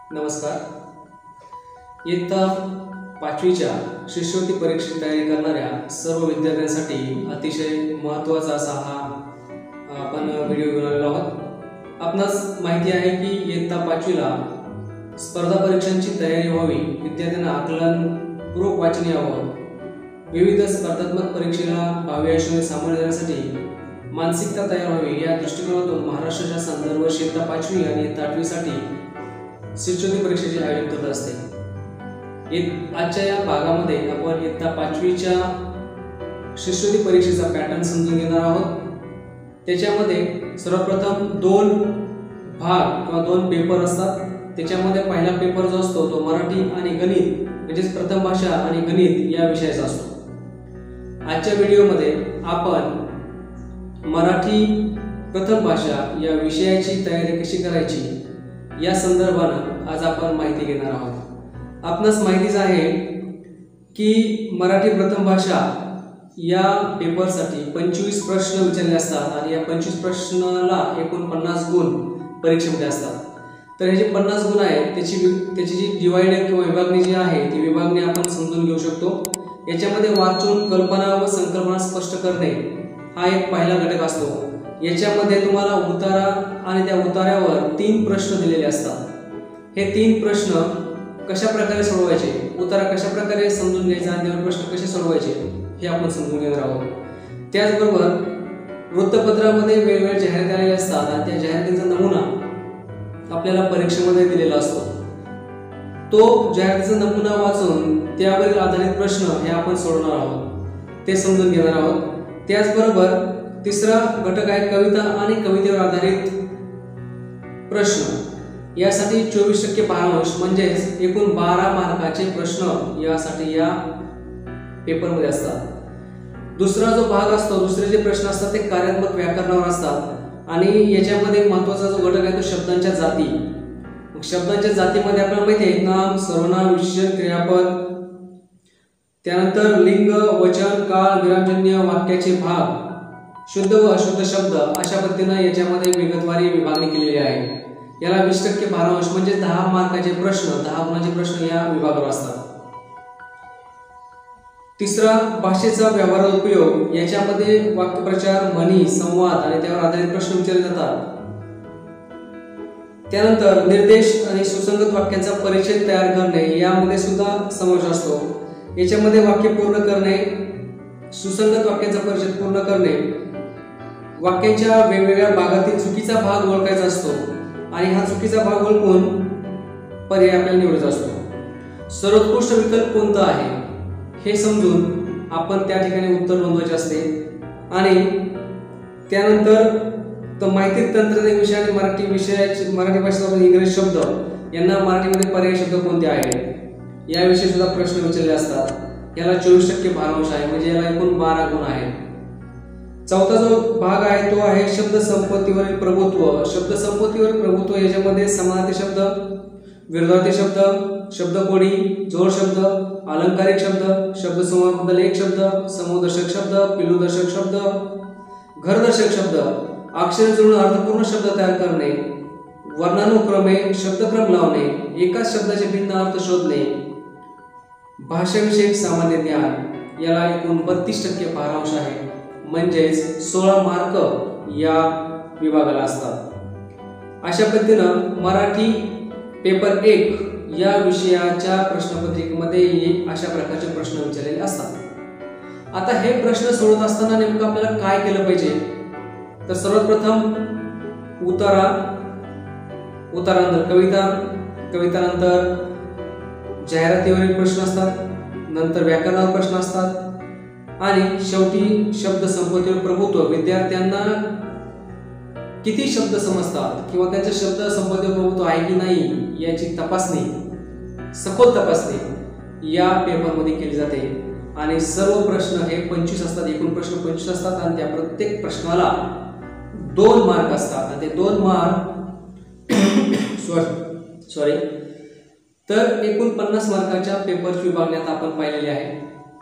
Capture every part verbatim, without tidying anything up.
नमस्कार. इयत्ता पाचवीच्या शिष्यवृत्ती परीक्षेची तयारी करणाऱ्या सर्व विद्यार्थ्यांसाठी अतिशय महत्त्वाचा असा हा आपण व्हिडिओ घेऊन आलेलो आहोत. आपणास माहिती आहे की इयत्ता पाचवीला स्पर्धा परीक्षांची तयारी व्हावी, विद्यार्थ्यांना आकलनपूर्वक वाचन यावं, विविध स्पर्धात्मक परीक्षेला भावी आयुष्यामध्ये सामोरे जाण्यासाठी मानसिकता तयार व्हावी या दृष्टिकोनातून महाराष्ट्र शासन दरवर्षी इयत्ता पाचवी आणि इयत्ता आठवीसाठी शिष्यवृत्ती परीक्षेचे आयोजन करत असते. आजच्या या भागामध्ये आपण इयत्ता पाचवीच्या शिष्यवृत्ती परीक्षेचा पॅटर्न समजून घेणार आहोत. त्याच्यामध्ये सर्वप्रथम दोन भाग किंवा दोन पेपर असतात. त्याच्यामध्ये पहिला पेपर जो असतो तो मराठी आणि गणित म्हणजेच प्रथम भाषा आणि गणित या विषयाचा असतो. आजच्या व्हिडिओमध्ये आपण मराठी प्रथम भाषा या विषयाची तयारी कशी करायची या संदर्भानं आज आपण माहिती घेणार आहोत. आपणास माहितीच आहे की मराठी प्रथम भाषा या पेपरसाठी पंचवीस प्रश्न विचारले असतात आणि या पंचवीस प्रश्नाला एकूण पन्नास गुण परीक्षेमध्ये असतात. तर हे जे पन्नास गुण आहेत त्याची त्याची जी डिवायडर किंवा विभागणी जी आहे ती विभागणी आपण समजून घेऊ शकतो. याच्यामध्ये वाचून कल्पना व संकल्पना स्पष्ट करणे हा एक पहिला घटक असतो. याच्यामध्ये तुम्हाला उतारा आणि त्या उतार्यावर तीन प्रश्न दिलेले असतात. हे तीन प्रश्न कशा प्रकारे सोडवायचे, उतारा कशा प्रकारे समजून घ्यायचा आणि त्यावर प्रश्न कसे सोडवायचे हे आपण समजून घेणार आहोत. त्याचबरोबर वृत्तपत्रामध्ये वेगवेगळ्या जाहिराती आलेल्या असतात आणि त्या जाहिरातींचा नमुना आपल्याला परीक्षेमध्ये दिलेला असतो. तो जाहिरातीचा नमुना वाचून त्यावरील आधारित प्रश्न हे आपण सोडवणार आहोत, ते समजून घेणार आहोत. त्याचबरोबर तिसरा घटक आहे कविता आणि कवितेवर आधारित प्रश्न. यासाठी चोवीस टक्के भारांश म्हणजेच एकूण बारा मार्काचे प्रश्न यासाठी या पेपरमध्ये असतात. दुसरा जो भाग असतो, दुसरे जे प्रश्न असतात ते कार्यात्मक व्याकरणावर असतात आणि याच्यामध्ये महत्त्वाचा जो घटक आहे तो शब्दांच्या जाती. शब्दांच्या जातीमध्ये आपल्याला माहिती आहे नाम, सर्वनाम, विशेषण, क्रियापद, त्यानंतर लिंग, वचन, काळ, विरामजन्य, वाक्याचे भाग, शुद्ध व अशुद्ध शब्द अशा पद्धतीने याच्यामध्ये विगतवारी विभागणी केलेली आहे. याला वीस टक्के भारांश म्हणजे दहा मार्काचे प्रश्न, दहा गुणाचे प्रश्न या विभागावर असतात. तिसरा भाषेचा व्यवहारात उपयोग. याच्यामध्ये वाक्यप्रचार, म्हणी, संवाद आणि त्यावर आधारित प्रश्न विचारले जातात. त्यानंतर निर्देश आणि सुसंगत वाक्यांचा परिचय तयार करणे यामध्ये सुद्धा समावेश असतो. याच्यामध्ये वाक्य पूर्ण करणे, सुसंगत वाक्यांचा परिचय पूर्ण करणे, वाक्याच्या वेगवेगळ्या भागातील चुकीचा भाग ओळखायचा असतो आणि हा चुकीचा भाग ओळखून पर्याय आपल्याला निवडायचा असतो. सर्वोत्कृष्ट विकल्प कोणता आहे हे समजून आपण त्या ठिकाणी उत्तर नोंदवायचे असते. आणि त्यानंतर तो माहिती तंत्रज्ञान विषय आणि मराठी विषयाचे मराठी भाषेचा इंग्रजी शब्द यांना मराठीमध्ये पर्यायी शब्द कोणते आहेत याविषयी सुद्धा प्रश्न विचारले असतात. याला चोवीस टक्के भारांश आहे म्हणजे याला एकूण बारा गुण आहेत. चौथा जो भाग आहे तो आहे शब्द संपत्तीवरील प्रभुत्व. शब्द संपत्तीवर प्रभुत्व याच्यामध्ये समानार्थी शब्द, विरोधार्थी शब्द, शब्दकोडी, जोड शब्द, अलंकारिक शब्द, शब्दसमूहाबद्दल एक शब्द, समूहदर्शक शब्द, पिलूदर्शक शब्द, घरदर्शक शब्द, अक्षर जुळून अर्थपूर्ण शब्द तयार करणे, वर्णानुक्रमे शब्दक्रम लावणे, एकाच शब्दाचे भिन्न अर्थ शोधणे, भाषाविषयक सामान्य ज्ञान याला एकूण बत्तीस टक्के भारांश आहे म्हणजेच सोळा मार्क या विभागाला असतात. अशा पद्धतीनं मराठी पेपर एक या विषयाच्या प्रश्नपत्रिकेमध्ये अशा प्रकारचे प्रश्न विचारलेले असतात. आता हे प्रश्न सोडवत असताना नेमकं आपल्याला काय केलं पाहिजे तर सर्वात प्रथम उतारा, उतारानंतर कविता, कवितानंतर जाहिरातीवरील प्रश्न असतात, नंतर व्याकरणावर प्रश्न असतात आणि शेवटी शब्द संपत्तीवर प्रभुत्व. विद्यार्थ्यांना किती शब्द समजतात किंवा त्यांच्या शब्द संपत्तीवर प्रभुत्व आहे की नाही याची तपासणी, सखोल तपासणी या पेपरमध्ये केली जाते. आणि सर्व प्रश्न हे पंचवीस असतात, एकूण प्रश्न पंचवीस असतात आणि त्या प्रत्येक प्रश्नाला दोन मार्क असतात आणि ते दोन मार्क सॉरी तर एकूण पन्नास मार्काच्या पेपरची विभागणी आता आपण पाहिलेली आहे.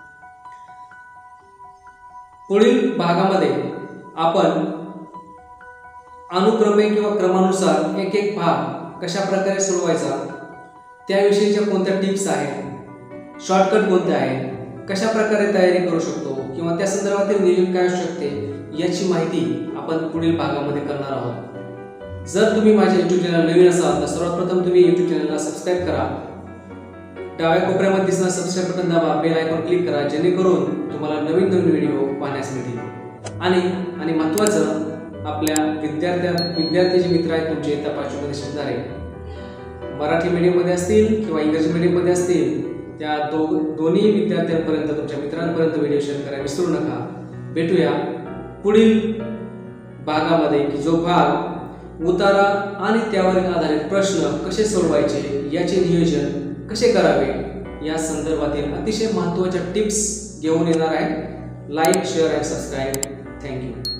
पुढील भागामध्ये आपण अनुक्रमे किंवा क्रमानुसार एक एक भाग कशा प्रकारे सोडवायचा त्याविषयीच्या कोणत्या टिप्स आहेत, शॉर्टकट कोणते आहेत, कशा प्रकारे तयारी करू शकतो किंवा त्या संदर्भातील नियोजन काय असू शकते याची माहिती आपण पुढील भागामध्ये करणार आहोत। जर तुम्ही माझ्या यूट्यूब चॅनल नवीन असाल तर सर्वात प्रथम तुम्ही यूट्यूब चॅनलला सबस्क्राईब करा, डाव्या कोपऱ्यामध्ये दिसणारा सबस्क्राईब बटन दाबा, बेल आयकॉन क्लिक करा, जेणेकरून तुम्हाला नवीन नवीन व्हिडिओ पाहण्यास मिळतील। आणि आणि महत्त्वाचं, आपल्या विद्यार्थ्या विद्यार्थी जे मित्र आहेत तुमचे त्या पाचवीमध्ये शिकणारे, मराठी मीडियममध्ये असतील किंवा इंग्रजी मीडियममध्ये असतील, त्या दो दोन्ही विद्यार्थ्यांपर्यंत, तुमच्या मित्रांपर्यंत व्हिडिओ शेअर करायला विसरू नका। भेटूया पुढील भागामध्ये की जो भाग उतारा आणि त्यावर आधारित प्रश्न कसे सोडवायचे, याचे नियोजन कसे करावे या संदर्भातील अतिशय महत्त्वाच्या टिप्स घेऊन येणार आहे। लाईक, शेअर आणि सबस्क्राईब। थँक्यू।